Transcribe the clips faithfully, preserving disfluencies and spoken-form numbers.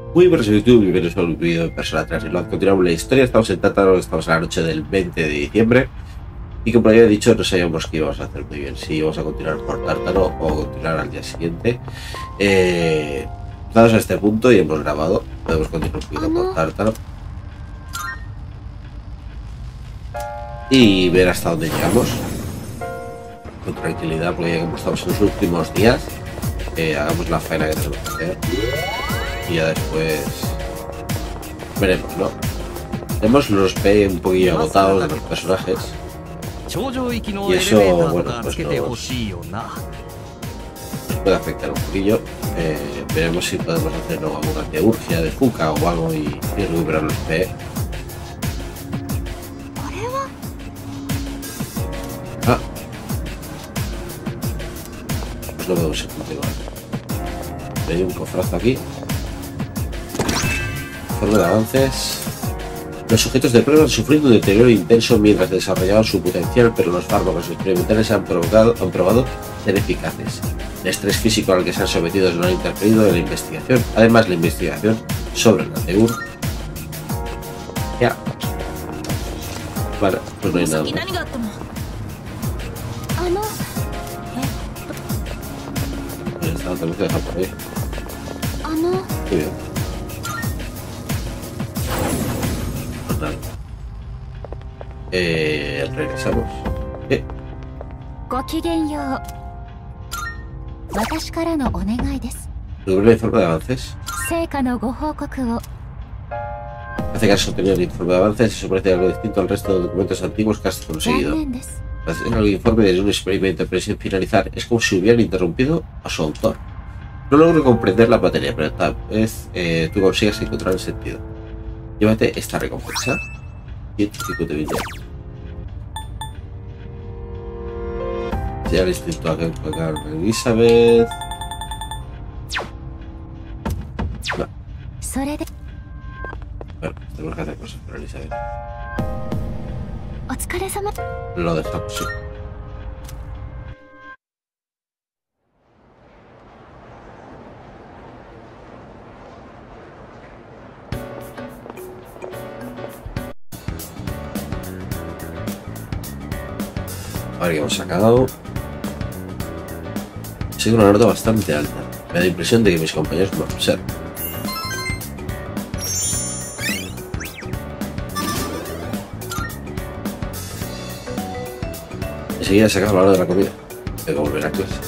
Muy buenas a YouTube, bienvenidos a un vídeo de Persona tres. Y lo continuamos la historia, estamos en Tártaro, estamos en la noche del veinte de diciembre. Y como había dicho, no sabíamos que íbamos a hacer muy bien, si íbamos a continuar por Tártaro o continuar al día siguiente. Eh, dados a este punto y hemos grabado, podemos continuar un poquito por Tártaro. Y ver hasta dónde llegamos. Con tranquilidad, porque ya que estamos en los últimos días, eh, hagamos la faena que tenemos que hacer. Y ya después veremos, ¿no? Tenemos los P un poquillo agotados de los personajes. Y eso, bueno, pues nos, nos puede afectar un poquillo. Eh, veremos si podemos hacer luego alguna de urgia, de Fuka o algo y, y recuperar los P. Ah. Pues no podemos continuar. Hay un cofrazo aquí. Informe de avances. Los sujetos de prueba han sufrido un deterioro intenso mientras desarrollaban su potencial, pero los fármacos experimentales han, provocado, han probado ser eficaces. El estrés físico al que se han sometido no han interferido en la investigación. Además, la investigación sobre el Nateur. Ya. Vale, pues no hay nada más. Ya está, tenemos que dejar por ahí. Muy bien. Eh, regresamos. Eh. ¿Sobre el informe de avances? Hace que has obtenido el informe de avances y eso parece algo distinto al resto de documentos antiguos que has conseguido. Hacer el informe de un experimento pero sin finalizar es como si hubieran interrumpido a su autor. No logro comprender la materia, pero tal vez eh, tú consigas encontrar el sentido. Llévate esta recompensa. ciento cincuenta mil. Ya el instituto que pagar Elizabeth. No. Bueno, tenemos que hacer cosas por Elizabeth. Lo dejamos, sí. A ver qué hemos sacado. Sigue una nota bastante alta. Me da la impresión de que mis compañeros me observan. Enseguida se acaba la hora de la comida. Tengo que volver a clase.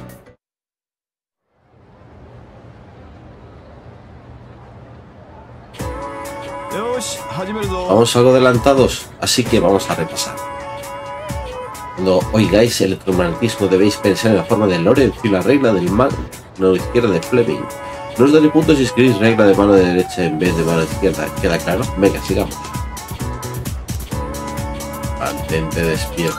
Vamos algo adelantados, así que vamos a repasar. Cuando oigáis el electromagnetismo debéis pensar en la forma de Lorenz y la regla del mano izquierda de Fleming. No os daré puntos si escribís regla de mano derecha en vez de mano izquierda. ¿Queda claro? Venga, sigamos. Mantente despierto.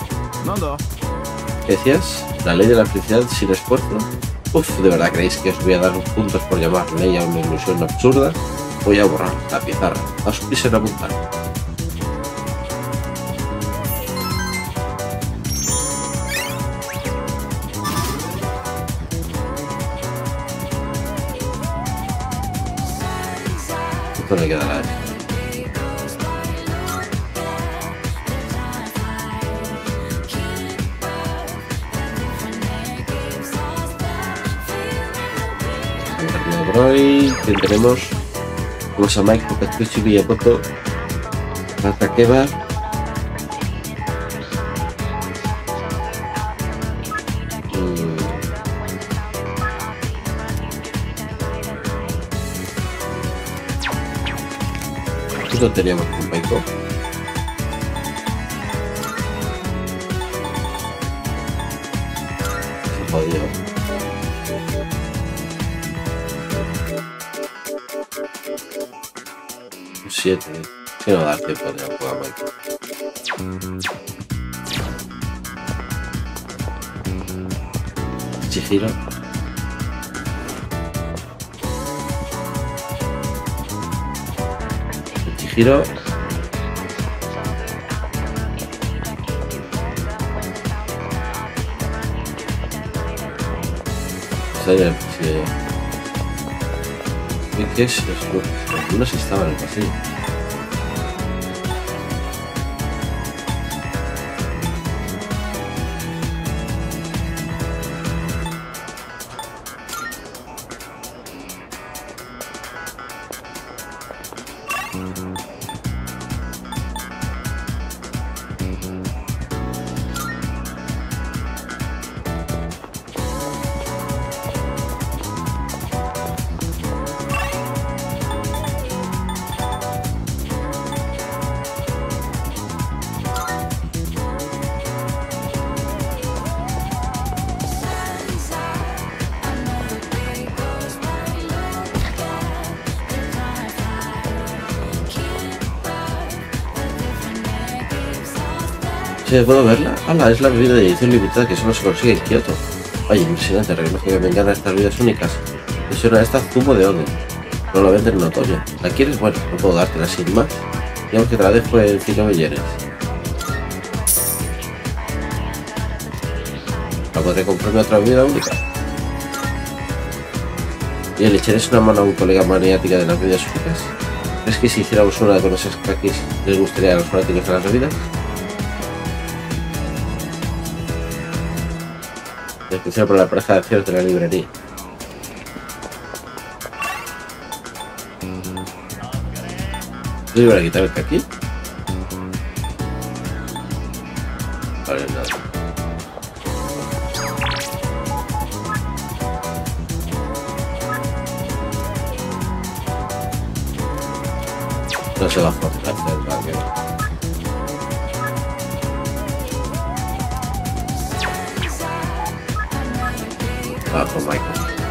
¿Qué decías? ¿La ley de la felicidad sin esfuerzo? Uf, ¿de verdad creéis que os voy a dar puntos por llamar ley a una ilusión absurda? Voy a borrar la pizarra. Daos prisa en apuntar. Esto le queda la vez. Por hoy, ¿quién tenemos? Vamos a Mike, Pikachu, Villapoto, Rata Keba. No teníamos un Paiko. Se jodió. Un siete. Que no da tiempo de jugar a Paiko. Chihiro. Giro. Sí, sí. ¿Y qué es eso? Algunos estaban en el pasillo. Sí, ¿puedo verla? ¡Hala! Es la bebida de edición limitada que solo se consigue en Kioto. Vaya, impresionante, reloj que me encantan estas bebidas únicas. Es una de estas zumo de oden. No lo venden en otoño. ¿La quieres? Bueno, no puedo dártela sin más. Digamos que te la dejo en cinco millones. ¿La podré comprarme otra bebida única? ¿Y le echaréis una mano a un colega maniática de las bebidas únicas? ¿Crees que si hiciéramos una con esas kakis les gustaría a los fanáticos de las bebidas? Descripción por la pareja de acciones de la librería. ¿Yo iba a quitar el kaki? Vale, nada. No se va a fortalecer, vale. Ah, con Michael.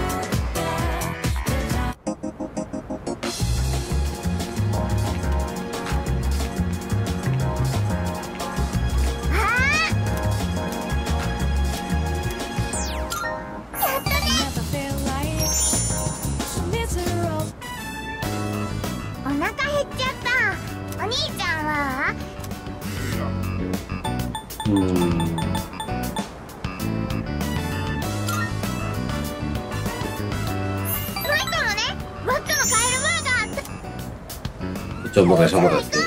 Somos que somos respeto.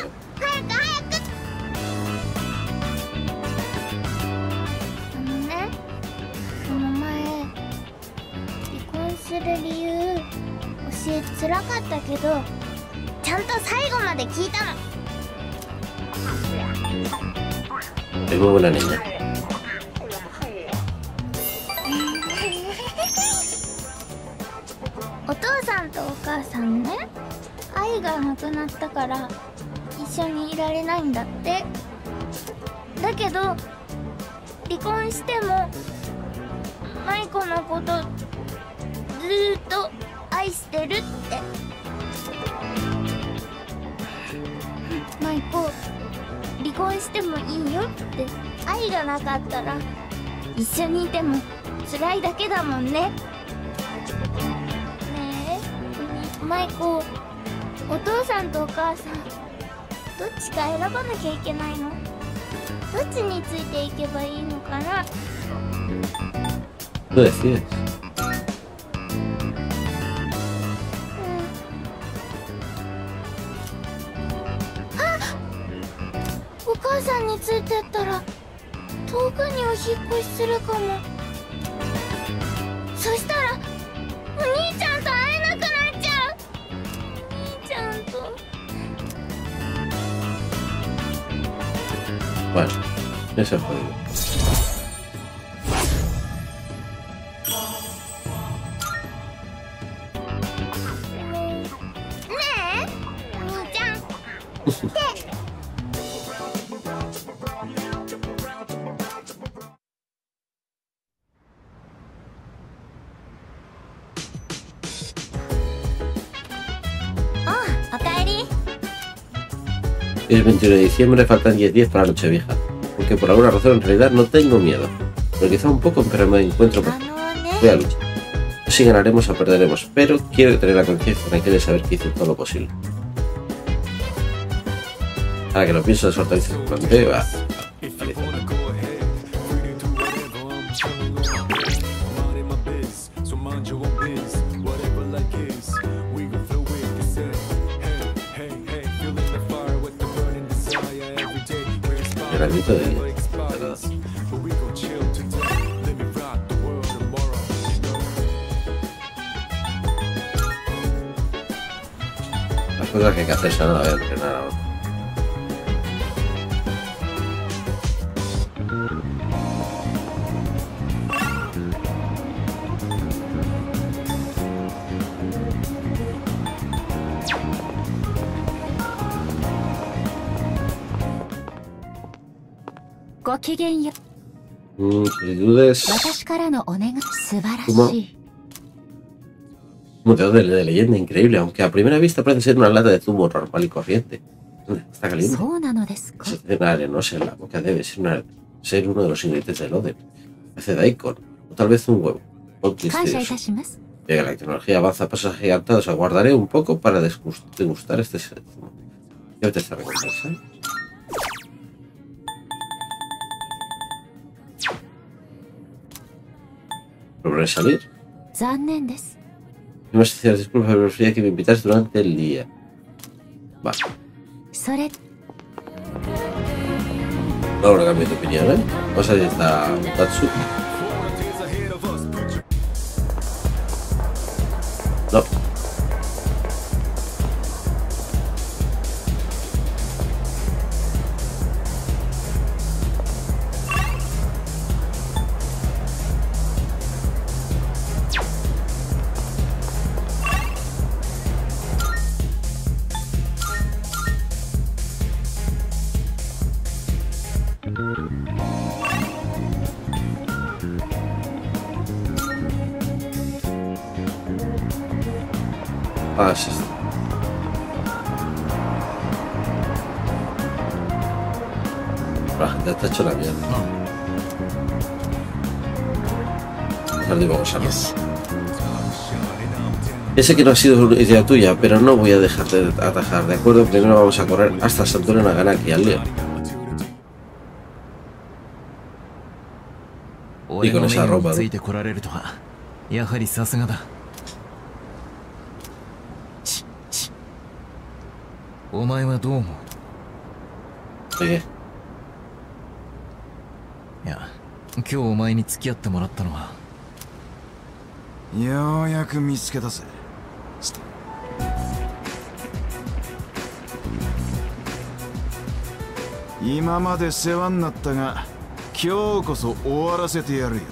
辛かったけどちゃんと最後まで聞いたの。 Es muy buena niña. お父さんとお母さんね、愛がなくなったから一緒にいられないんだって。だけど離婚しても舞子のことずーっと愛してるって。舞子、離婚してもいいよって。愛がなかったら一緒にいても辛いだけだもんね。ねえ舞子、お父さんとお母さんどっちか選ばなきゃいけないの？どっちについていけばいいのかな？ Tú decides. お母さんについてったら遠くにお引っ越しするかも。そしたらお兄ちゃんと会えなくなっちゃう。お兄ちゃんと。 Bueno, eso es jodido. ねえお兄ちゃん。で Es veintiuno de diciembre, faltan diez días para la Nochevieja. Aunque por alguna razón en realidad no tengo miedo. Pero quizá un poco, pero me encuentro por... Voy a luchar. No sé si ganaremos o perderemos, pero quiero tener la conciencia tranquila de saber que hice todo lo posible. Ahora que lo pienso, de hortalizas que planteé, va. Vale. funcionamiento de, de nada. Las cosas que hay que hacer son la voy a entrenar ahora. Mm, solicitudes. Como, como de, de leyenda increíble, aunque a primera vista parece ser una lata de zumo normal y corriente. Está caliente. Esa arenosa en la boca debe ser, una, ser uno de los ingredientes del Oden. Parece daikon, o tal vez un huevo. Ya que la tecnología avanza a pasos agigantados, aguardaré un poco para degustar este zumo. ¿Qué te está recompensa? ¿Probaré salir? No más sinceras disculpas por la velocidad que me invitas durante el día. Va. Ahora cambio de opinión, ¿eh? Vamos a ver esta Tatsu. No. Ah, sí. La gente está hecho la mierda. No digo vamos a ver. Ya sé que no ha sido idea tuya, pero no voy a dejarte de atajar, ¿de acuerdo? Primero vamos a correr hasta Santuario Naganaki, al lío. Y con esa ropa, ¿no? ¿Qué? いや、今日お前に付き合ってもらったのはようやく見つけたぜ。今まで世話になったが、今日こそ終わらせてやるよ。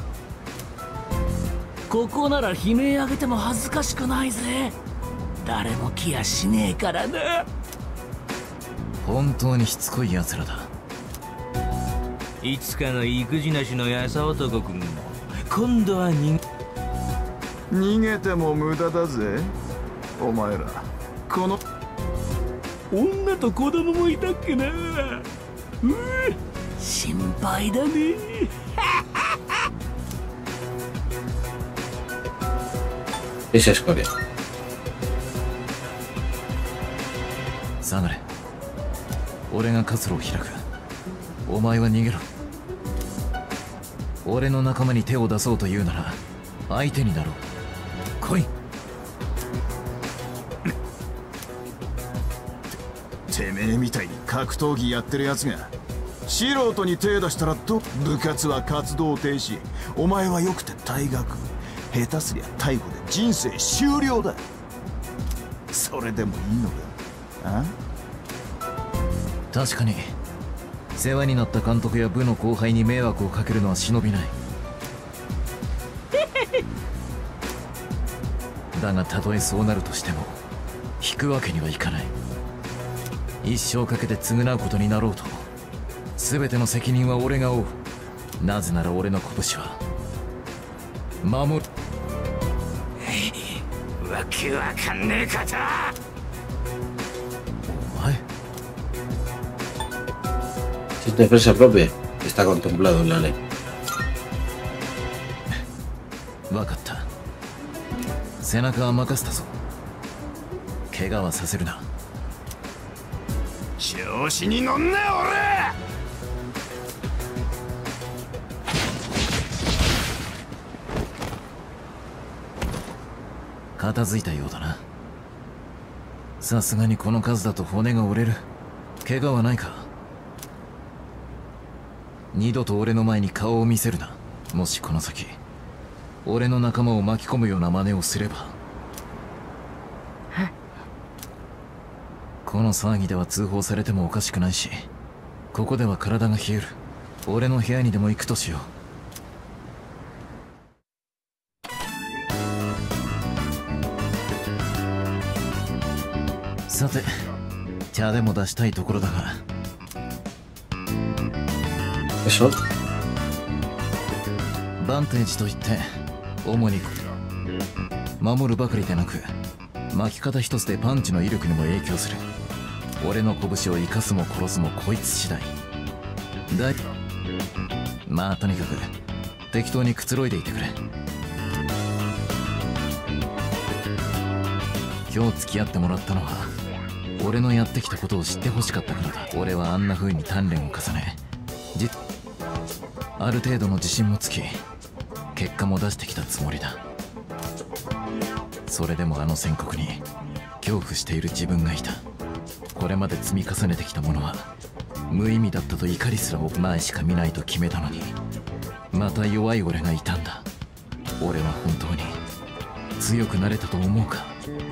ここなら悲鳴上げても恥ずかしくないぜ。誰も来やしねえからな。 本当にしつこい奴らだ。 いつかの育児なしの優男君も今度は逃げ逃げても無駄だぜ。お前らこの女と子供もいたっけな。うぅ心配だね。 Esa es Corea. 下がれ。俺が活路を開く。お前は逃げろ。俺の仲間に手を出そうと言うなら相手になろう。来い。て, てめえみたいに格闘技やってるやつが素人に手出したらど部活は活動停止。お前はよくて退学。下手すりゃ逮捕で人生終了だ。それでもいいのか。あ？確かに世話になった監督や部の後輩に迷惑をかけるのは忍びない。だがたとえそうなるとしても引くわけにはいかない。一生かけて償うことになろうと全ての責任は俺が負う。なぜなら俺の拳は守る。 わけわかんねえかと。 お前 Si es defensa propia, está contemplado en la ley. 分かった。背中は任せたぞ。怪我はさせるな。調子に乗んな俺。片付いたようだな。さすがにこの数だと骨が折れる。怪我はないか。 二度と俺の前に顔を見せるな。もしこの先俺の仲間を巻き込むような真似をすれば。この騒ぎでは通報されてもおかしくないし、ここでは体が冷える。俺の部屋にでも行くとしよう。さて、茶でも出したいところだが。 でしょ。 バンテージといって主に守るばかりでなく、巻き方一つでパンチの威力にも影響する。俺の拳を生かすも殺すもこいつ次第だい。まあとにかく適当にくつろいでいてくれ。今日付き合ってもらったのは俺のやってきたことを知ってほしかったからだ。俺はあんな風に鍛錬を重ね、じある程度の自信もつき、結果も出してきたつもりだ。それでもあの宣告に恐怖している自分がいた。これまで積み重ねてきたものは無意味だったと怒りすら前しか見ないと決めたのに、また弱い俺がいたんだ。俺は本当に強くなれたと思うか。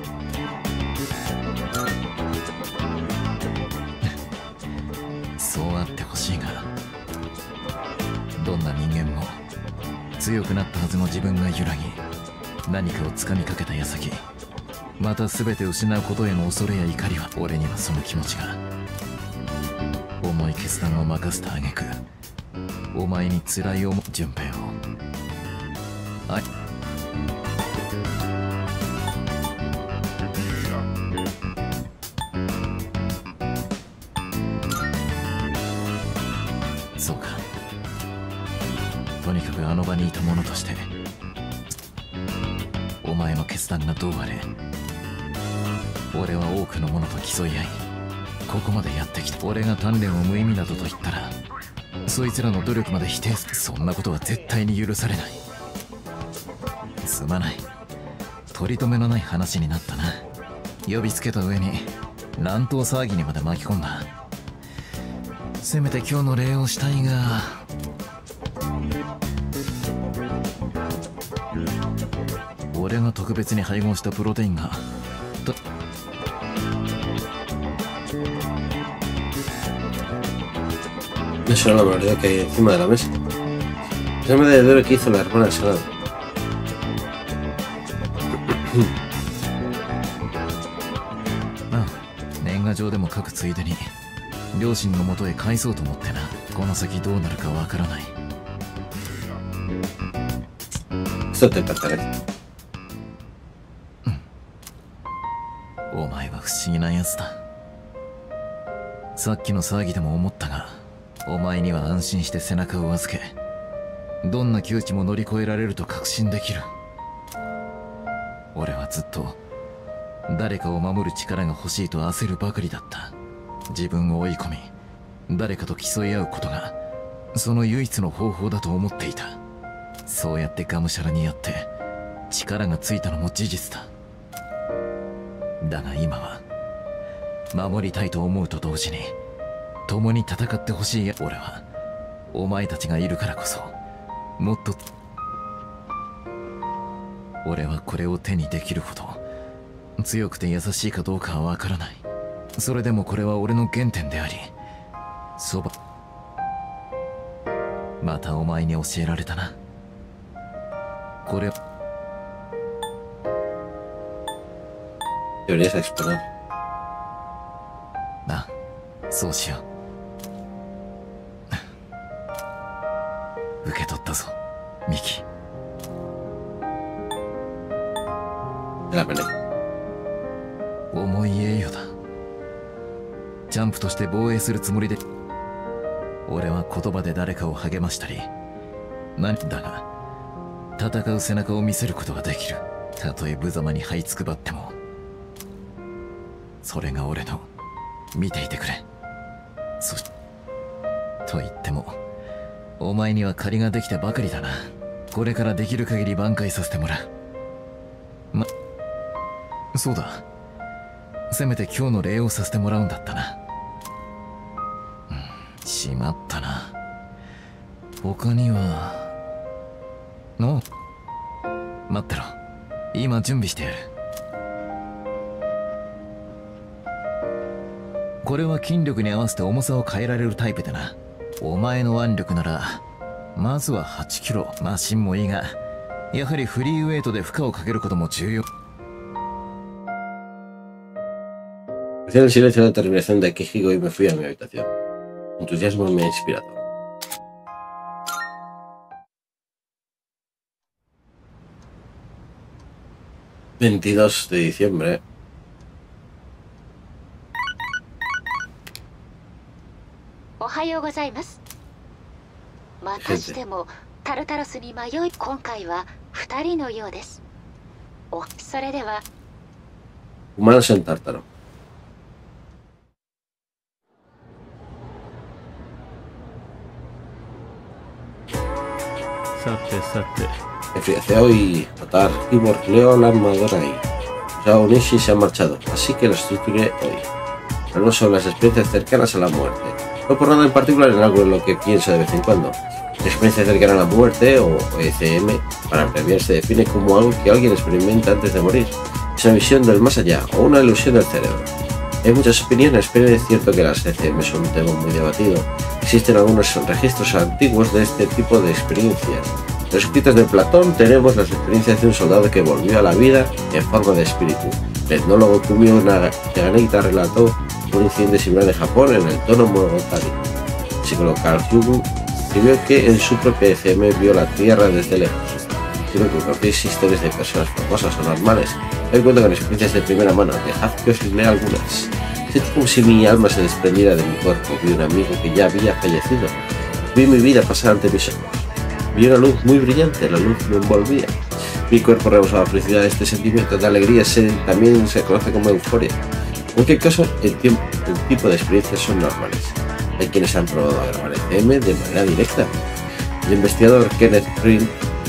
そうあってほしいが、どんな人間も強くなったはずの自分が揺らぎ、何かをつかみかけた矢先、また全て失うことへの恐れや怒りは、俺にはその気持ちが。重い決断を任せた挙句、お前に辛い思い。順平をあいそうか。とにかくあの場にいた者として、お前の決断がどうあれ、俺は多くの者と競い合いここまでやってきた。俺が鍛錬を無意味などと言ったら、そいつらの努力まで否定する。そんなことは絶対に許されない。すまない、取り留めのない話になったな。呼びつけた上に乱闘騒ぎにまで巻き込んだ。せめて今日の礼をしたいが、俺が特別に配合したプロテインがと Me suena la verdad que hay encima de la mesa. Ese medallero que hizo la hermana Sagrada. ああ、年賀状でも書くついでに両親のもとへ返そうと思ってな。この先どうなるかわからない。 Esto te pertenece. お前は不思議なやつだ。さっきの騒ぎでも思ったが、お前には安心して背中を預け、どんな窮地も乗り越えられると確信できる。俺はずっと誰かを守る力が欲しいと焦るばかりだった。自分を追い込み誰かと競い合うことがその唯一の方法だと思っていた。そうやってがむしゃらにやって力がついたのも事実だ。だが今は守りたいと思うと同時に共に戦ってほしい。俺はお前たちがいるからこそもっと。俺はこれを手にできるほど強くて優しいかどうかはわからない。それでもこれは俺の原点であり、そばまたお前に教えられたな。これ Deberías exponer. な、そうしよう。受け取ったぞ、ミキ。 La pelea. 重い栄誉だ。ジャンプとして防衛するつもりで。俺は言葉で誰かを励ましたり何だが、戦う背中を見せることができる。たとえ無様に這いつくばっても。それが俺の見ていてくれ。そしと言ってもお前には借りができたばかりだな。これからできる限り挽回させてもらう。ま、そうだ、せめて今日の礼をさせてもらうんだったな。うん、しまったな。 他にはの待ってろ、今準備してやる。これは筋力に合わせて重さを変えられるタイプでな。お前の腕力ならまずははちキロ、マシンもいいがやはりフリーウェイトで負荷をかけることも重要。 Hice el silencio de determinación de Kijigo y me fui a mi habitación. Entusiasmo me ha inspirado. veintidós de diciembre. Ohayo gozaimasu. またしてもタルタロスに迷い、今回はふたりのようです。お、それでは Humanos en Tártaro. さてさて。 Hace hoy Atar, Kibor, Leo, la armadura y Yao Nishi se han marchado, así que los sustituiré hoy. Hablamos sobre las experiencias cercanas a la muerte. No por nada en particular en algo en lo que pienso de vez en cuando. La experiencia cercana a la muerte, o E C M, para abreviar, se define como algo que alguien experimenta antes de morir. Es una visión del más allá, o una ilusión del cerebro. Hay muchas opiniones, pero es cierto que las E C M son un tema muy debatido. Existen algunos registros antiguos de este tipo de experiencias. En los escritos de Platón tenemos las experiencias de un soldado que volvió a la vida en forma de espíritu. El etnólogo Kumio Naganeta relató un incidente similar en Japón en el tono Monogatari. El psicólogo Carl Jung escribió que en su propia E C M vio la Tierra desde lejos. Si no conocéis historias de personas famosas o normales, me doy cuenta con experiencias de primera mano. Dejad que os lea algunas. Sentí como si mi alma se desprendiera de mi cuerpo. Vi un amigo que ya había fallecido. Vi mi vida pasar ante mis ojos. Vi una luz muy brillante, la luz me envolvía. Mi cuerpo rebosaba felicidad. Este sentimiento de alegría se, también se conoce como euforia. En cualquier caso, el, tiempo, el tipo de experiencias son normales. Hay quienes han probado a grabar E C M de manera directa. El investigador Kenneth Green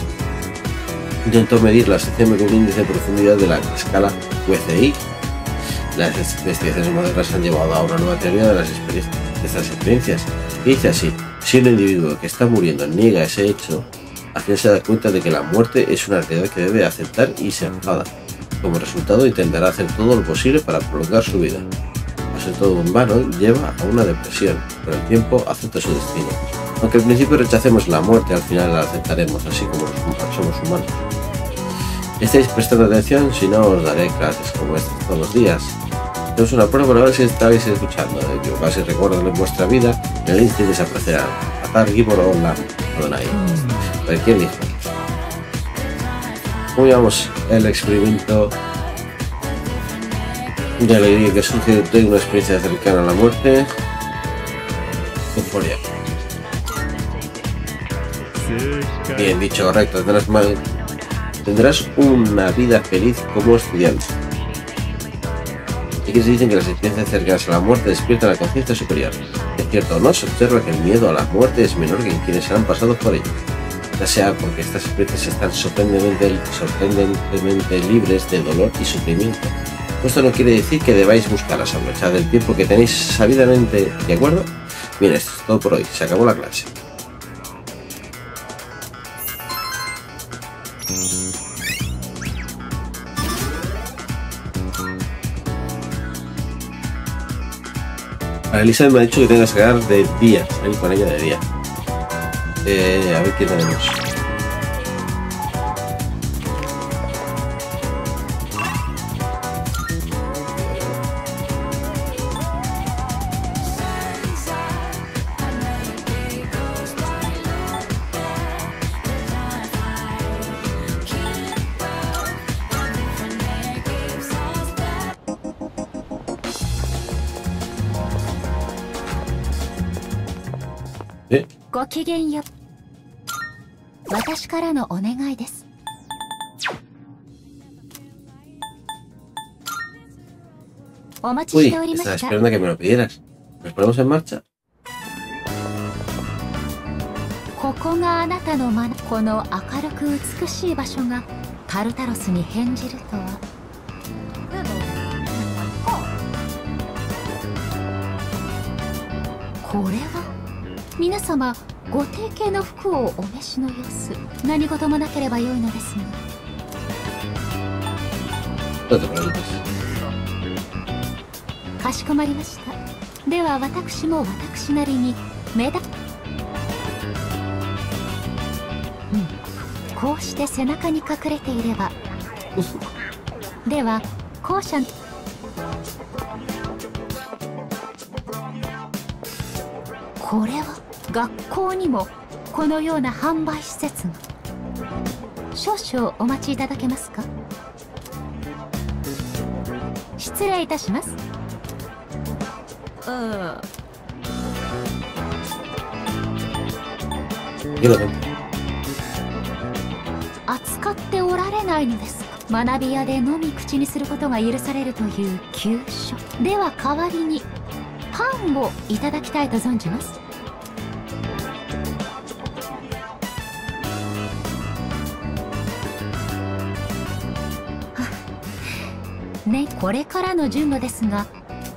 intentó medir las E C M con un índice de profundidad de la escala U C I. Las investigaciones modernas han llevado a una nueva teoría de, las experiencias, de estas experiencias. Y dice así: si un individuo que está muriendo niega ese hecho, al final se da cuenta de que la muerte es una realidad que debe aceptar y se enfada. Como resultado, intentará hacer todo lo posible para prolongar su vida. A ser todo en vano, lleva a una depresión. Con el tiempo, acepta su destino. Aunque al principio rechacemos la muerte, al final la aceptaremos, así como los, somos humanos. ¿Estáis prestando atención? Si no, os daré clases como estas todos los días. Tenemos una prueba para ver si estáis escuchando. Equivocarse y recuerdos en vuestra vida, en el instante desaparecerán. Atar, Gibor o Lam, Adonai. A ver, ¿quién dijo? ¿Cómo llamamos el experimento de alegría que surge de una experiencia cercana a la muerte? Euforia. Bien dicho, correcto. Tendrás, mal... Tendrás una vida feliz como estudiante. Y que se dicen que las experiencias cercanas a la muerte despiertan la conciencia superior. Es cierto o no, se observa que el miedo a la muerte es menor que en quienes han pasado por ella. Ya sea porque estas experiencias están sorprendentemente, sorprendentemente libres de dolor y sufrimiento. Esto no quiere decir que debáis buscarlas, aprovechar el tiempo que tenéis sabidamente, ¿de acuerdo? Bien, esto es todo por hoy, se acabó la clase. Ahora Elisa me ha dicho que tengo que sacar de día, salir con ella de día. Eh, a ver qué tenemos. ¿Eh? ごきげんよう。私からのお願いです。お待ちしておりました。 Uy, estaba esperando a que me lo pidieras. ¿Nos ponemos en marcha? ここがあなたのまな、この明るく美しい場所がタルタロスに変じるとは。これは皆様ご提携の服をお召しの様子。何事もなければよいのですが。 No te preocupes. かしこまりました。では私も私なりに目立うん、こうして背中に隠れていれば。では校舎これは学校にもこのような販売施設が。少々お待ちいただけますか。失礼いたします。ああ、扱っておられないのですか。学び屋でのみ口にすることが許されるという急所では、代わりにパンをいただきたいと存じます。ね、これからの順路ですが、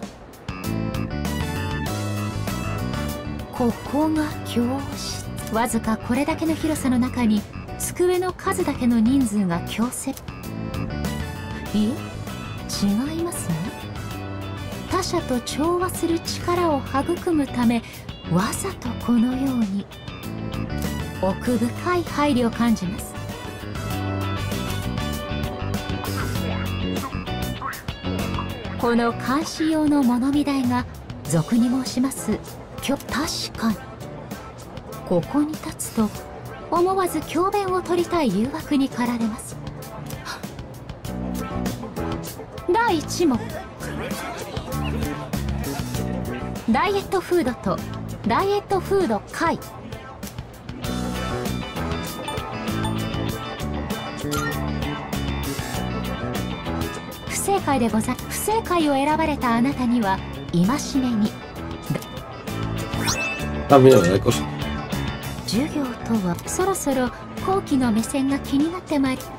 ここが教室。わずかこれだけの広さの中に机の数だけの人数が強制。いえ、違いますね。他者と調和する力を育むため、わざとこのように。奥深い配慮を感じます。この監視用の物見台が俗に申しますきょ確かにここに立つと思わず教鞭を取りたい誘惑に駆られます。だいいち問、ダイエットフードとダイエットフード貝。不正解でござい不正解を選ばれたあなたには戒めに。 あ、見ろね、こそ。 授業とはそろそろ後期の目線が気になってまいり。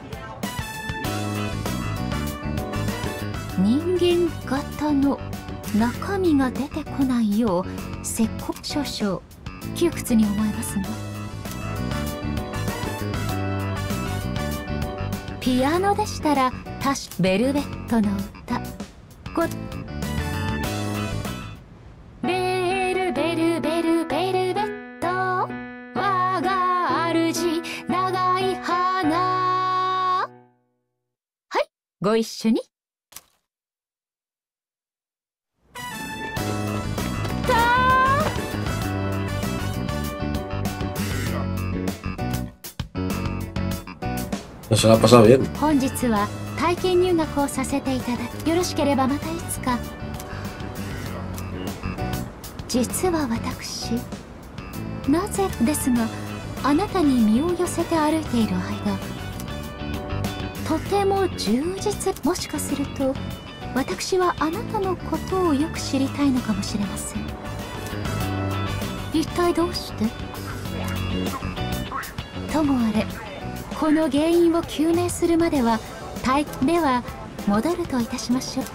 人間型の中身が出てこないようせっこ少々窮屈に思えますが、ピアノでしたらたしベルベットの歌ごベルベルベルベルベット我が主長い花。はい、ご一緒に。 Se la ha pasado bien. 本日は体験入学をさせていただき、よろしければまたいつか。実は私、なぜですが、あなたに身を寄せて歩いている間、とても充実。もしかすると私はあなたのことをよく知りたいのかもしれません。一体どうして？ともあれ、この原因を究明するまでは体では戻るといたしましょう。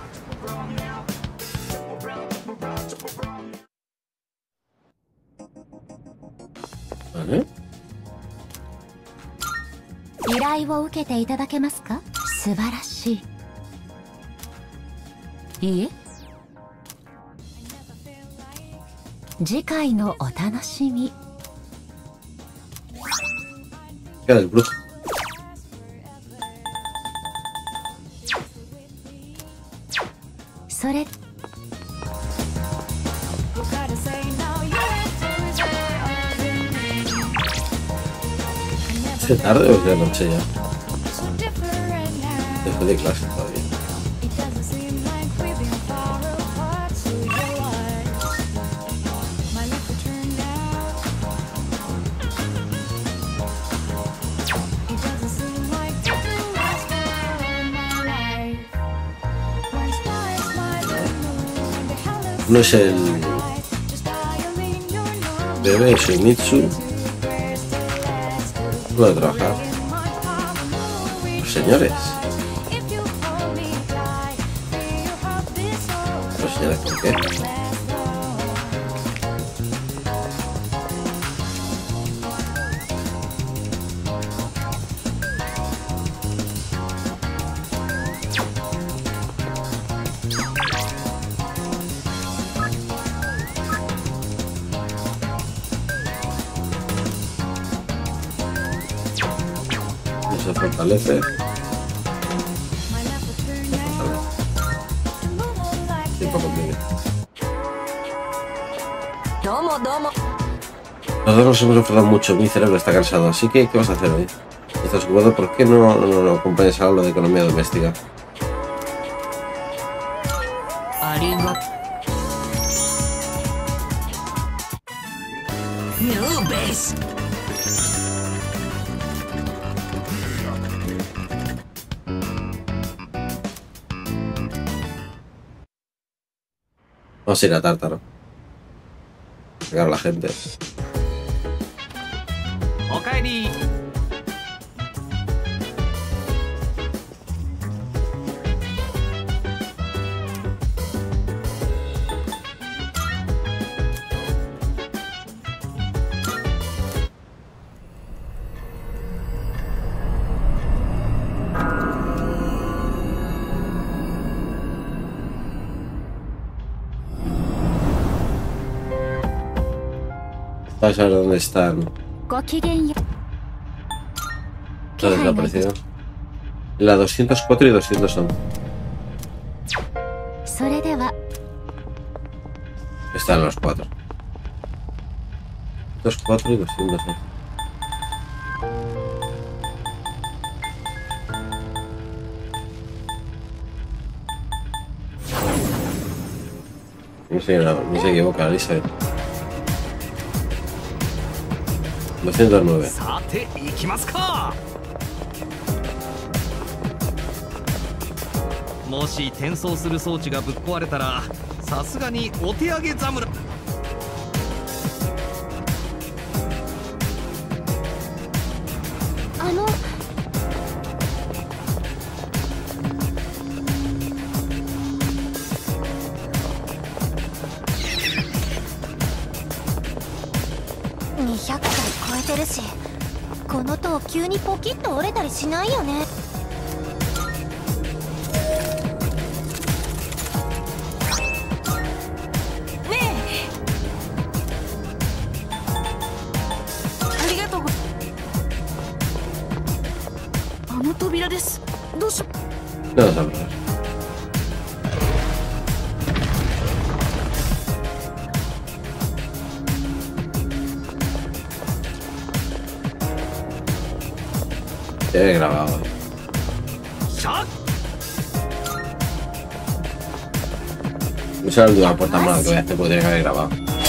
あれ？ 依頼を受けていただけますか？素晴らしい。いいえ、次回のお楽しみ。 Queda el bruto. それ ¿Es tarde o es de noche ya? Después de clase todavía. No es el bebé Shinichi. No va a trabajar. Los señores. Los señores, ¿por qué? fortalece. Tiempo conmigo. Los dos nos hemos enfadado mucho, mi cerebro está cansado, así que ¿qué vas a hacer hoy? ¿Estás ocupado? ¿Por qué no, no, no acompañas a hablar de economía doméstica? Vamos a ir a Tártaro. Sacar a la gente. ¿Sabes saber dónde están? ¿Está desaparecido? La doscientos cuatro y doscientos once. Están los cuatro. doscientos cuatro y doscientos once. No se, no, no se equivoca, Elizabeth. doscientos nueve. さて行きますか。もし転送する装置がぶっ壊れたらさすがにお手上げ侍。 あのにひゃっかい超えてるし、この塔急にポキッと折れたりしないよね。 No vas a hablar. Te he grabado. No sé la última puerta mala que voy a hacer porque tiene que haber grabado.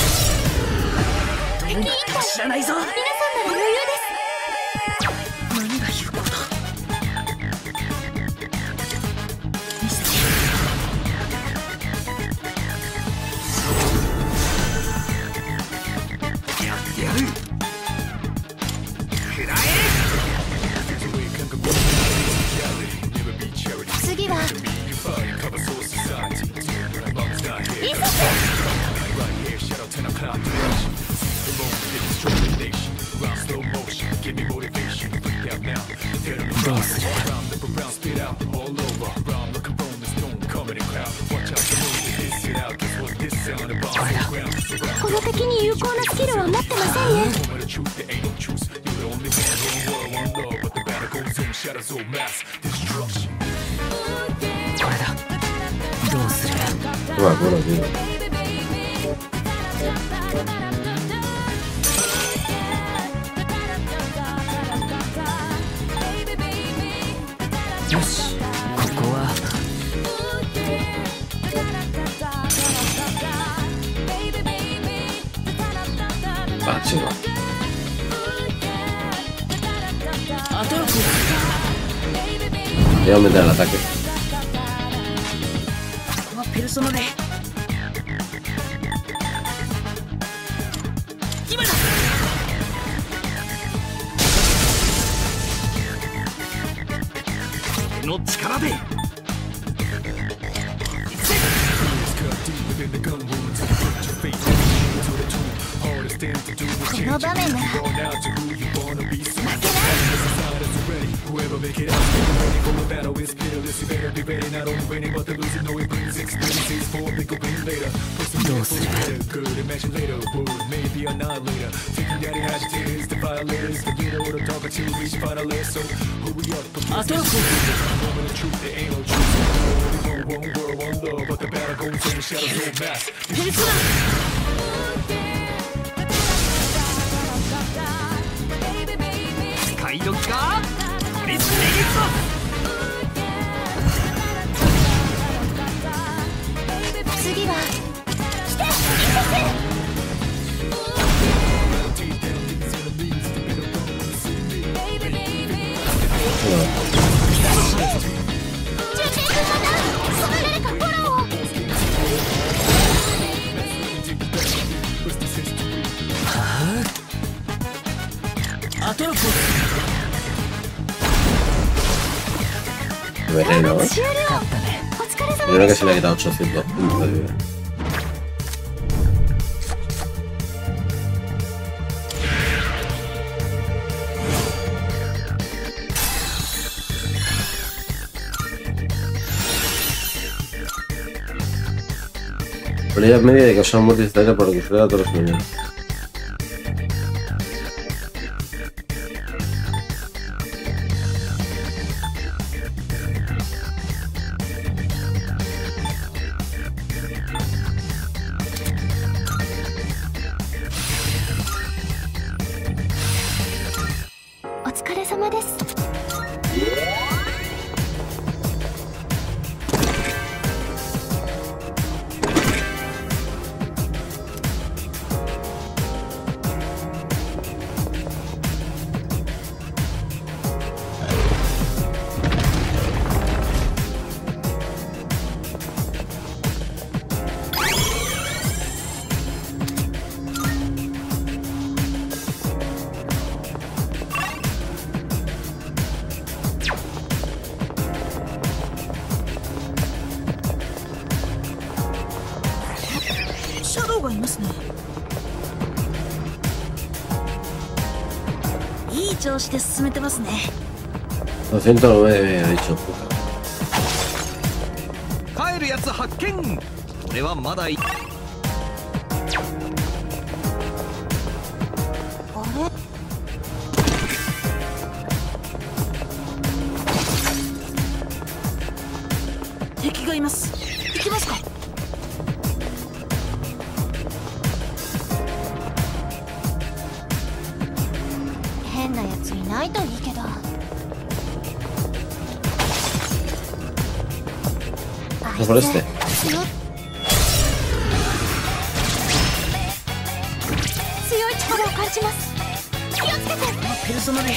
この敵に有効なスキルは持ってませんね。 これだ。どうする？ まあ、このビデよし、ここはあ、違う。Voy a aumentar el ataque. No, 力で。 この場面なら負けない。 Whoever make it out, be ready for the battle is pitiless. You better be ready, not only winning, but the losing. No, it brings experiences for a big win later. Put some more for later, good, imagine later. Would maybe or not later. Taking down the agitators, the violators. The leader or the talker to reach finalists. So, hurry up, because there's a moment of truth, there ain't no truth. Only one world, one love, but the battle goes in the shadows, no mask. 使い時かこれしていくぞ次は来て行 Veneno, ¿eh? Yo creo que se le ha quitado ochocientos puntos de vida. Probabilidad media de causar muerte instantánea por lo que suceda a todos los niños. doscientos nueve ha dicho puta. 帰るやつ発見俺はまだい敵がいます。行きますか。 変なやついないといいけど。 No por este. 強い力を感じます。気をつけて。 ペルソナで。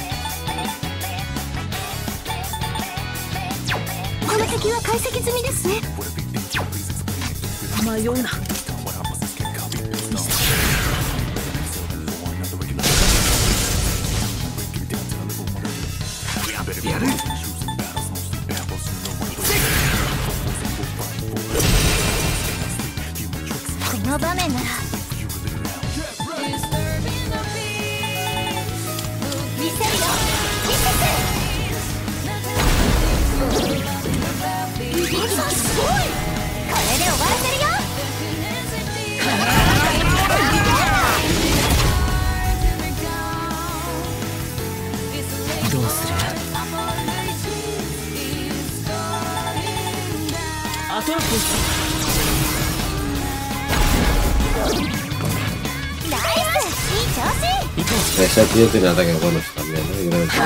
この敵は解析済みですね。 迷うな。 やる。 この場面なら見せるよ。見せて。すごい。これで終わらせるよ。 どうする？アトラップ。 Ese tío tiene ataques buenos también, ¿no? Y creo que...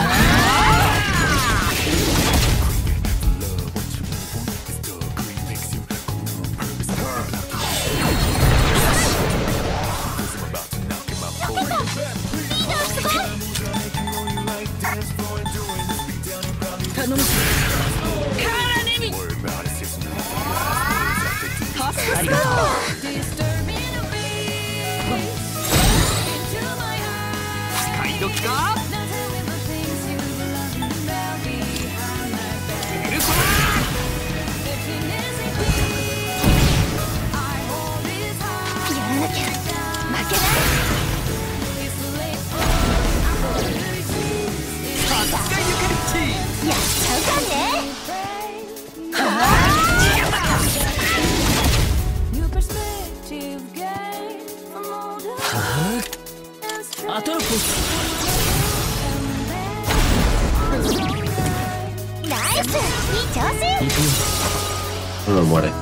アトロポス。 ナイス、いい調子。 No me muere.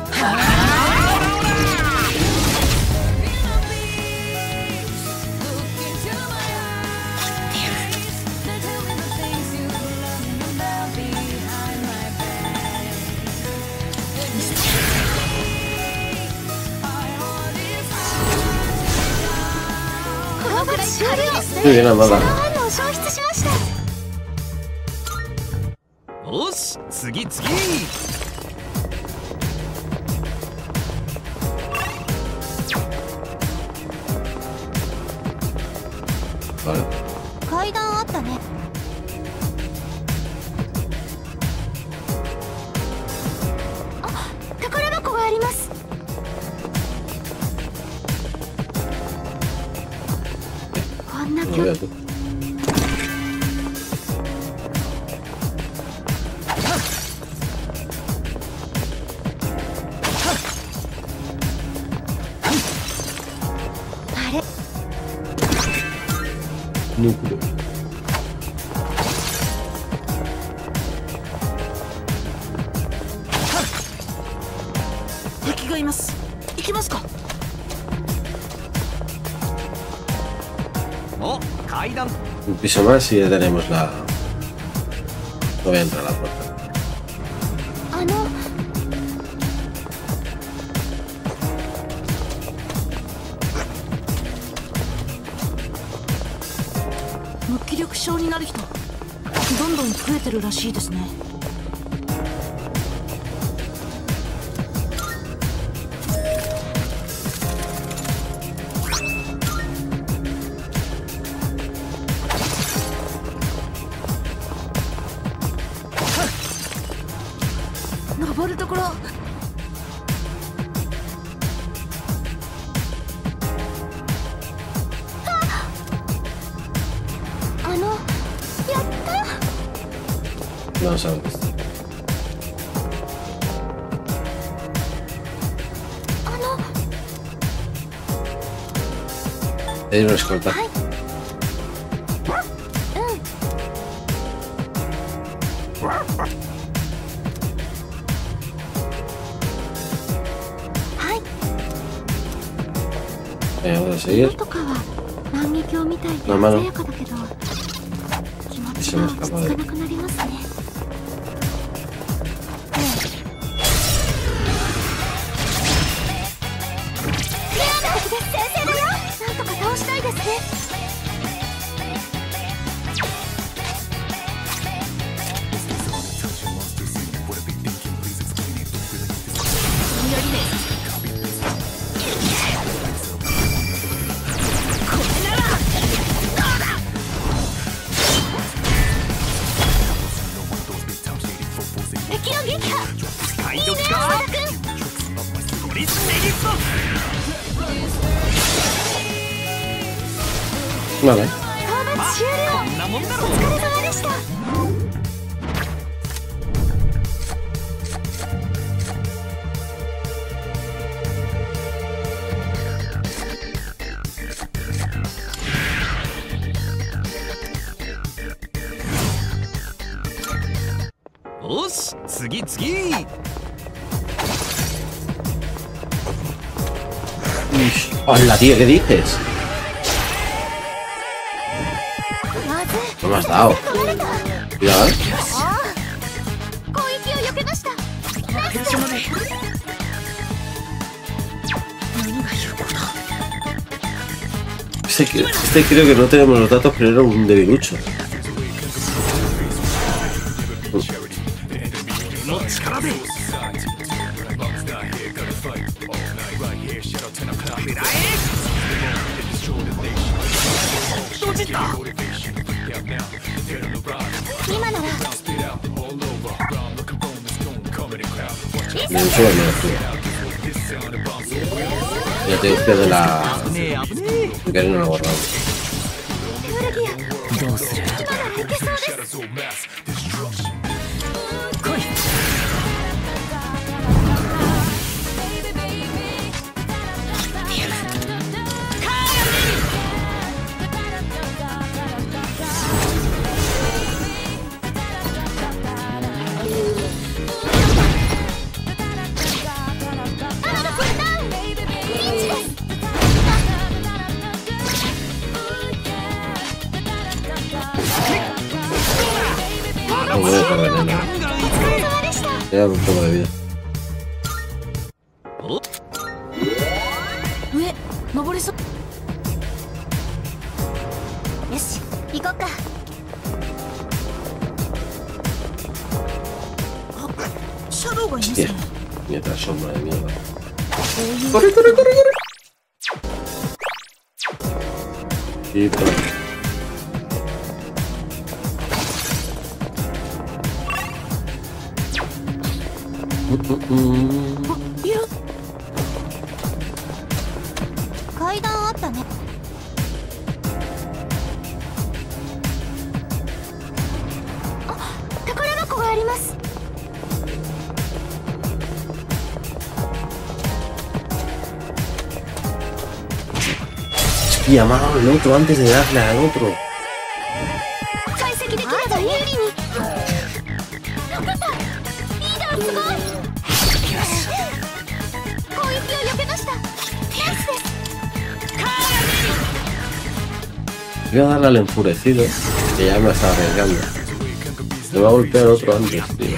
Muy bien, Amada. よし、次次。 Vale. 階段あったね。あ、宝箱があります。こんな No 曲 veo tú. あれ Núcleo. 敵がいます。行きますか。 お、階段。 Un piso más y ya tenemos la... No voy a entrar a la puerta. あの無気力症になる人どんどん増えてるらしいですね。登るところ。 あのやった。 Vamos a ver esto. あの Hay una escolta. はい。うん。 はい。 Venga, vamos a 色 seguir. とかは万華鏡みたいで鮮やかだけど気持ちが落ち着かなくなりますね。先生だよ。なんとか倒したいですね。敵を撃破。 解いいね、 読か。 沢田君。 トリスメギスト。 Vale. 討伐終了。 こんなもんだろお疲れ様でした。 よし、次次。 Hola, tío, ¿qué dices? まず No me has dado. 取られた。 Cuidado, ¿eh? ああ、攻撃を避けました。ナイス。何が有効だ。 Este, este creo que no tenemos los datos, pero era un debilucho. の力で。 今なら De hecho, bueno, ya te digo de la... Que no lo he borrado. どうする。 今ならいけそうです。 来い。 Queda un poco de vida. 上登れそう。 よし行こっか。 シャドウがいますね。 Mientras sombra de mierda. ¡Corre, corre, corre, corre! Sí, pero... Mm, mm, mm. いや階段あったね。あ、宝箱があります。 Y llamado al otro antes de darle al otro. 解析できれば有利に。よかった。リーダーすごい。攻撃を避けました。ナイスです。 Voy a darle al enfurecido, que ya me está arriesgando. Me va a golpear otro antes, tío.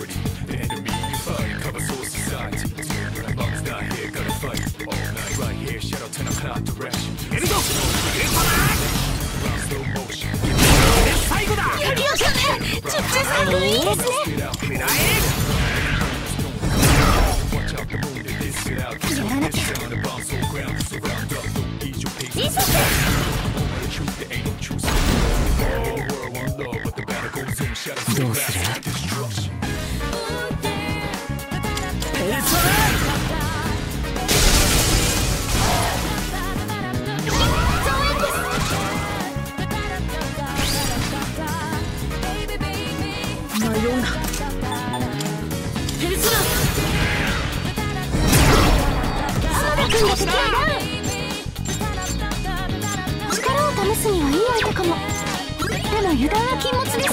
力を試すにはいい相手かも。でも油断は禁物です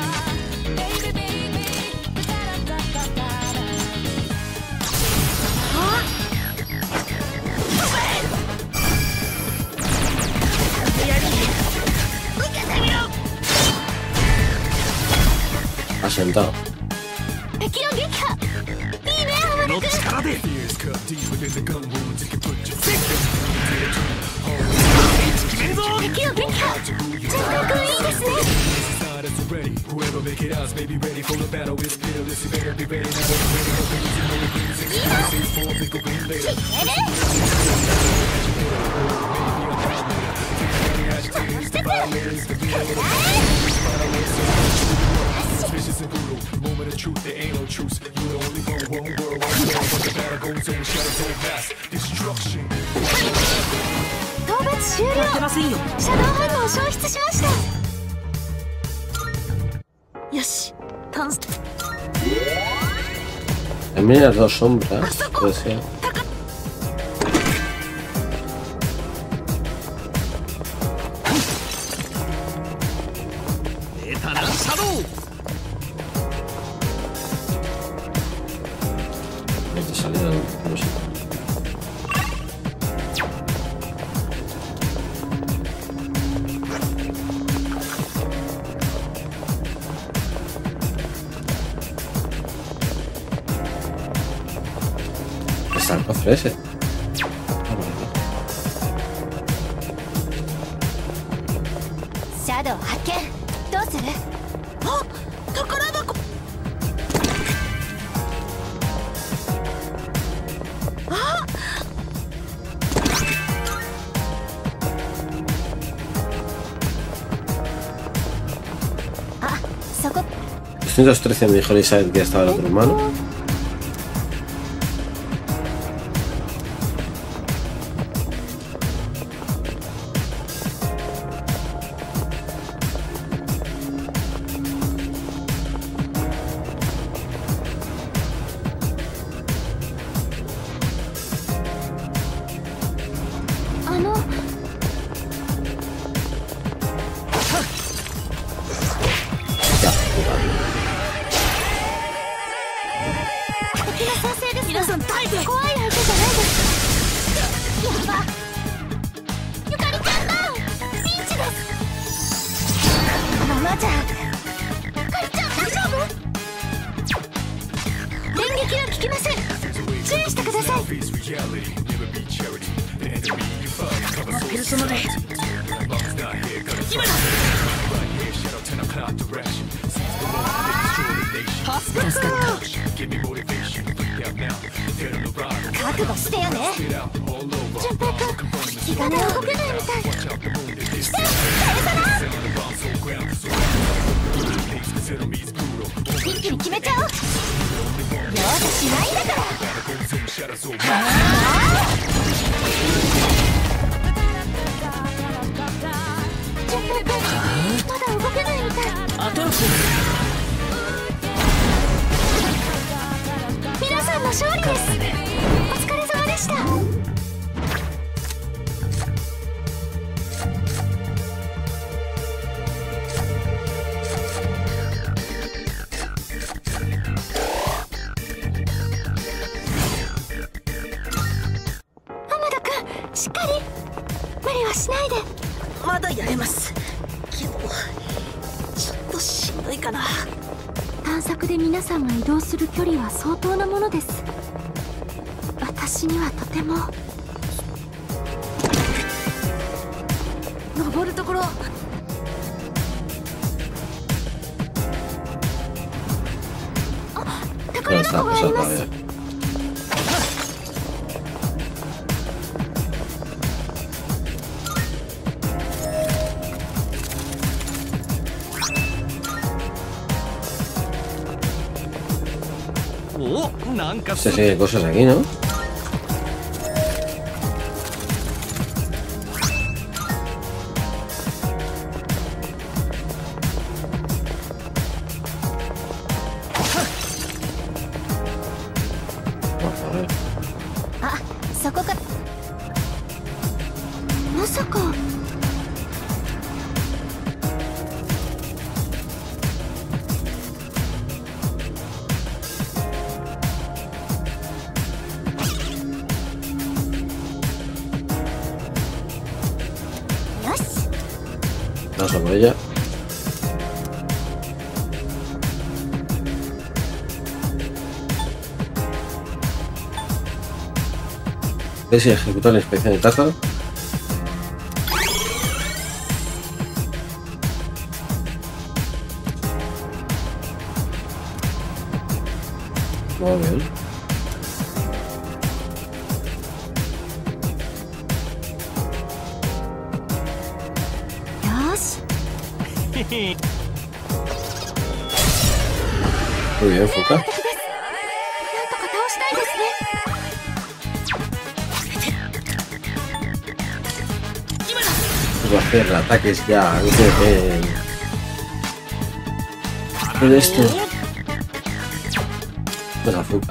。Ha sentado. 敵を撃破。いいね、浜田君。敵を撃破。ジェット君いいですね。討伐終了。シャドウ反応を消失しました。 よし、タンス。 También las dos sombras, puede ser. Este sale de no sé. Está el cofre ese. Shadow 発見。どうする？ あ、宝箱。あ、 あ、そこ。 doscientos trece me dijo Elizabeth que estaba el otro hermano. ペルソナで今だ。助かった。覚悟してよね。順平君、気がね動けないみたい。来て、ペルソナ。一気に決めちゃおう。容赦しないんだから。順平君、まだ動けないみたい。 アトラス。 皆さんの勝利です。お疲れ様でした。しっかり無理はしないで。まだやれます。けどちょっとしんどいかな。探索で皆さんが移動する距離は相当なものです。私にはとても。登るところ。あ、隠れるとこがあります。 Se sigue cosas aquí, ¿no? Ah, そこか。まさか。 Vamos a por ella. ¿Ves si ejecutar la inspección de caza? Muy bien. Muy bien, Fuka. Voy a hacer ataques ya. ¿Qué es esto? Buena Fuka.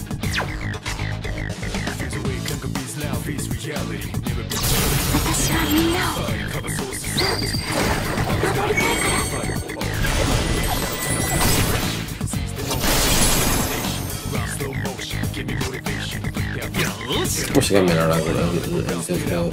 ¿Cómo se cambia ahora el licenciado?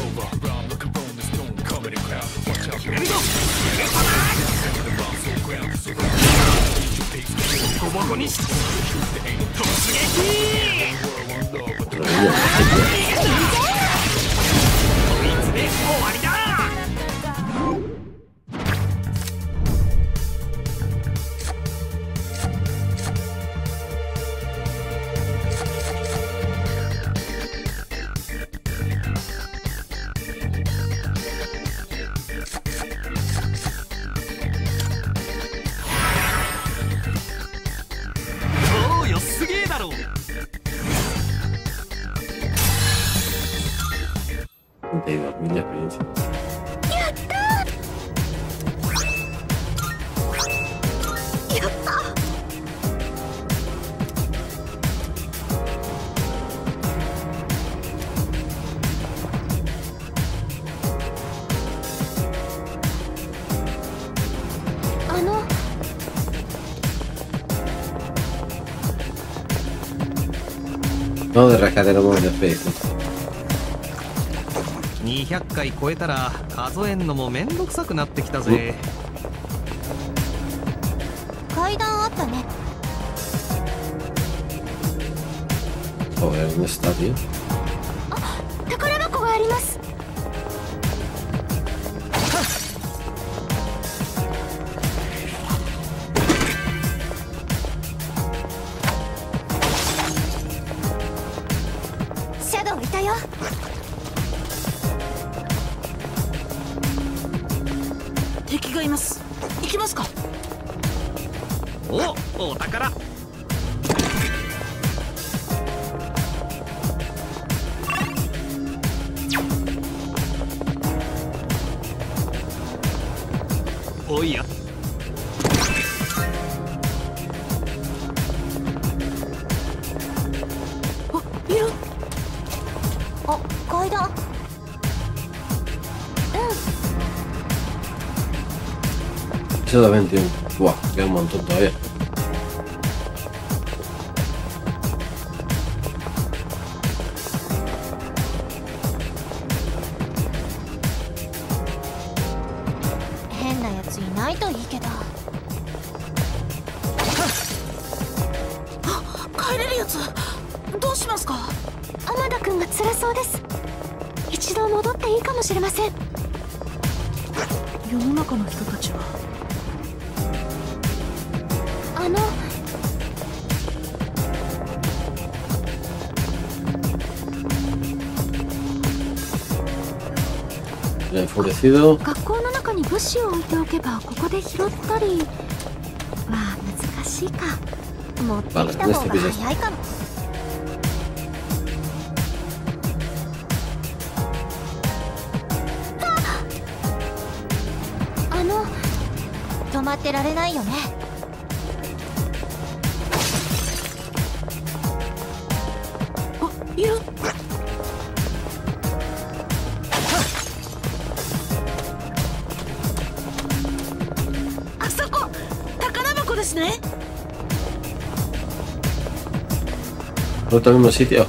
Mil experiencia. No, de rescate no podemos despedir. にひゃっかい超えたら数えんのもめんどくさくなってきたぜ。 階段あったね。 Joder, ¿dónde está, tío? 宝箱があります。シャドウいたよ。敵がいます。行きますか。 お、お宝。おいや。 あ、いる。あ、階段。 Eso da veintiuno. Buah, queda un montón todavía. Enfurecido. 学校の中に物資を置いておけばここで拾ったり。まあ難しいか。持ってきた方が早いかも。あの、止まってられないよね。あ、いる。 No está en el mismo sitio.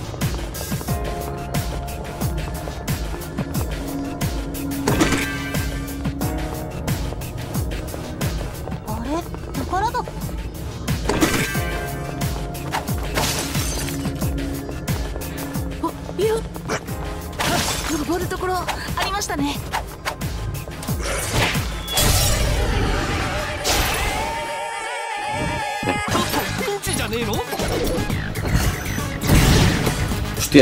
Hostia.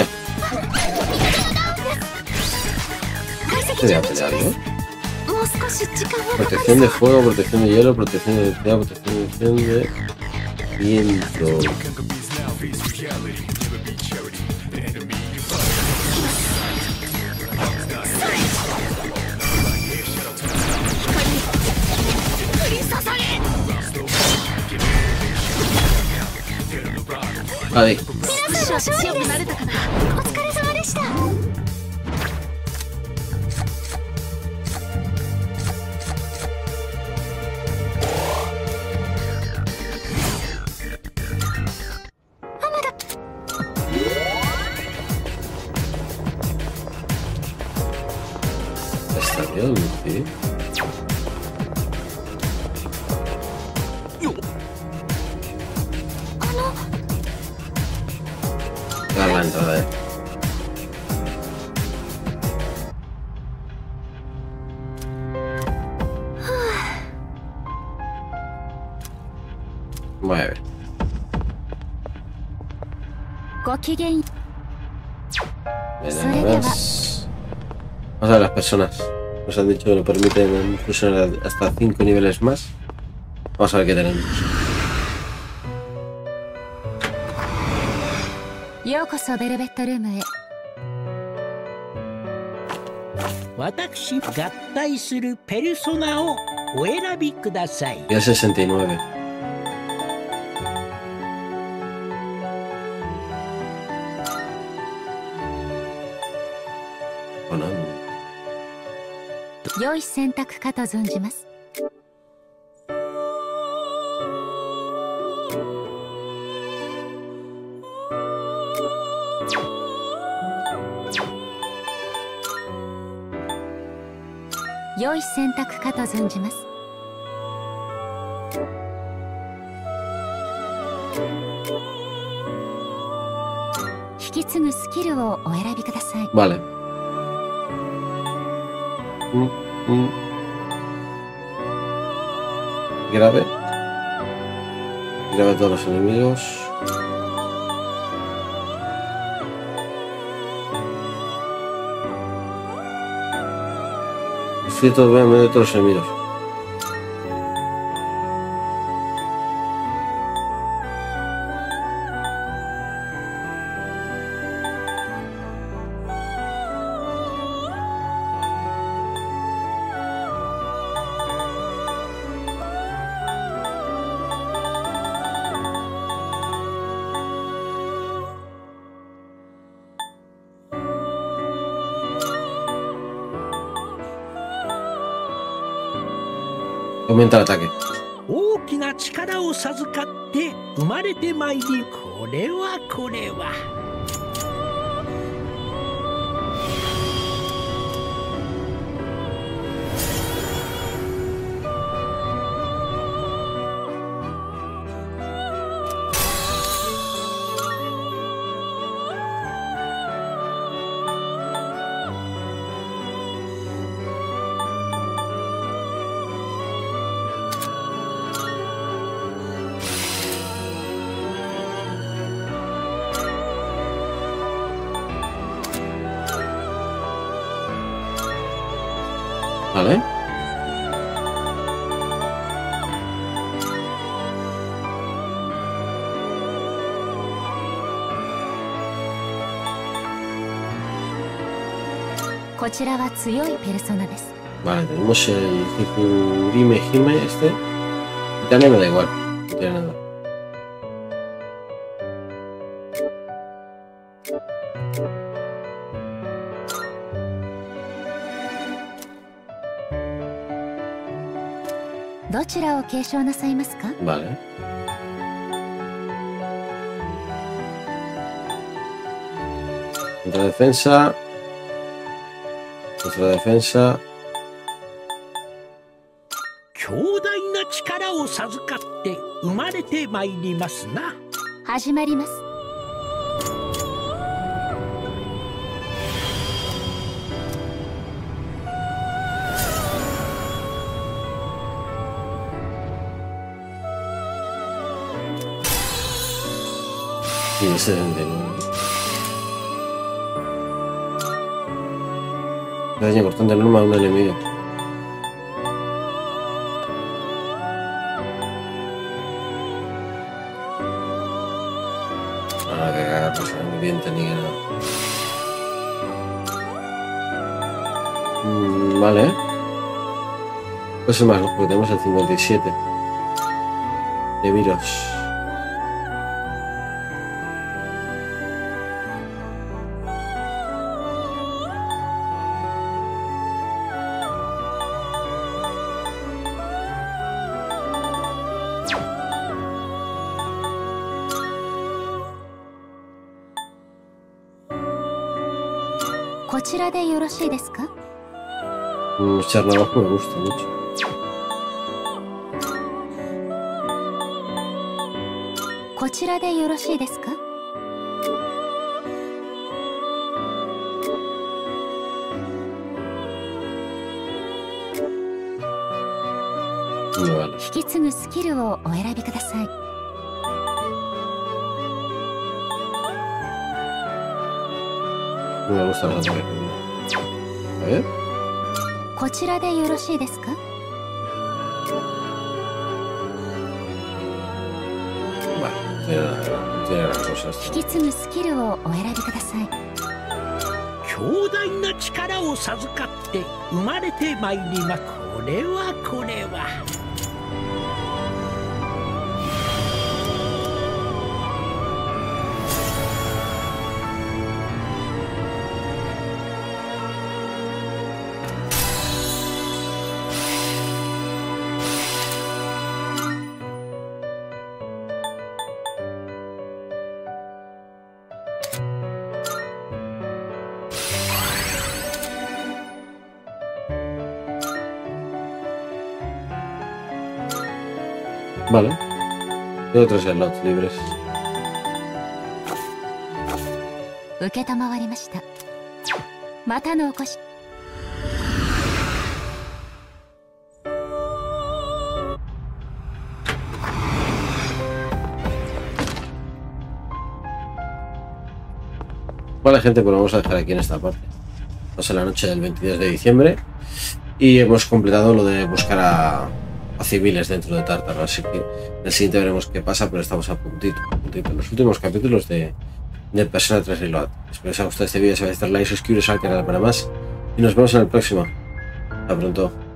¿Qué de pelear, no? Protección de fuego, protección de hielo, protección de electricidad, protección de viento. Ahí. 勝利です。お疲れ様でした。浜田。 Está bien, ¿sí? La entrada, eh. Voy a ver. Vamos a ver las personas. Nos han dicho que nos permiten fusionar hasta cinco niveles más. Vamos a ver qué tenemos. ようこそベルベットルームへ。 私合体するペルソナをお選びください。 Ya sesenta y nueve. Bueno. 良い選択かと存じます。良い選択かと存じます。 引き継ぐスキルをお選びください。 Vale. Mm, mm. Grave. Grave a todos los enemigos. Destruye todo en medio de todos los enemigos. Aumenta el ataque. 大きな力を授かって生まれてまいり、これはこれは。 Vale. Vale, tenemos el Hime Hime este. Titania me da igual, no tiene nada. Vale. Contra defensa. Contra defensa. 強大な力を授かって生まれてまいりますな。 始まります。 Y setenta y nueve. Daño constante normal a un enemigo. Ah, que cagar, pues ni bien tenía nada. Mm, vale. Pues es más, porque tenemos el cincuenta y siete. De virus. Mm, echarla abajo me gusta mucho. Vale. 引き継ぐスキルをお選びください。 No me gusta el ataque. A ver. こちらでよろしいですか? Vale, tiene la, tiene las cosas. 引き継ぐスキルをお選びください。 強大な力を授かって生まれてまいります。これはこれは。 Vale. Tengo tres slots libres. 承りました。またのお越し。 Vale, gente, pues vamos a dejar aquí en esta parte. Pasa la noche del veintidós de diciembre y hemos completado lo de buscar a, a civiles dentro de Tártaro, así que en el siguiente veremos qué pasa, pero estamos a puntito, a puntito en los últimos capítulos de, de Persona tres Reload. Espero que os haya gustado este vídeo, si vais a dar like, suscribiros al canal para más y nos vemos en el próximo. Hasta pronto.